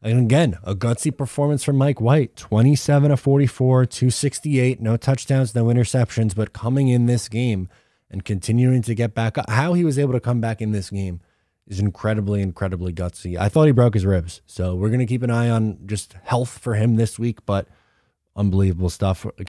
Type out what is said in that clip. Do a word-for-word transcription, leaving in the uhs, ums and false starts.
And again, a gutsy performance from Mike White, twenty-seven of forty-four, two sixty-eight, no touchdowns, no interceptions, but coming in this game and continuing to get back up. How he was able to come back in this game is incredibly, incredibly gutsy. I thought he broke his ribs, so we're going to keep an eye on just health for him this week, but unbelievable stuff.